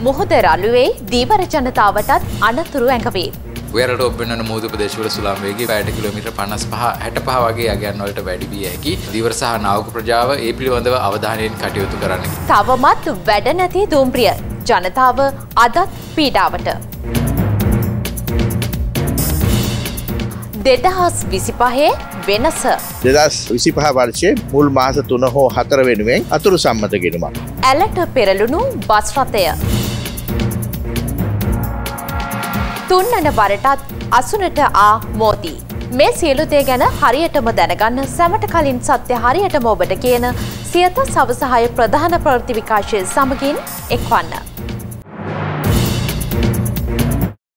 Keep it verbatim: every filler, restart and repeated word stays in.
මුහුද රළුවේ දීවර ජනතාවටත් අනතුරු ඇඟවේ. උයරට ඔබ්බෙන්නන මුහුදු ප්‍රදේශවල සුළං වේගය පැයට කිලෝමීටර් පනස් පහ හැට පහ වගේ යගයන් වලට වැඩි විය හැකි. දීවර සහ නාවක ප්‍රජාව ඒ පිළිබඳව අවධානයෙන් කටයුතු කරන්න. තවමත් වැඩ නැති දුම්රිය ජනතාව අදත් පීඩාවට. දෙදහස් විසිපහේ වෙනස. දෙදහස් විසිපහ වර්ෂයේ මුල් මාස තුන හෝ හතර වෙනුවෙන් අතුරු සම්මත ගෙනුමක්. ඇලට පෙරළුණු බස් රථය. තුන්වන වරටත් අසුනට ආ මෝදී. මේ සියලු දේ ගැන හරියටම දැනගන්න සැමට කලින් සත්‍ය හරියටම ඔබට කියන සියත සවසහාය ප්‍රධාන ප්‍රවෘත්ති විකාශය සමගින් එක්වන්න.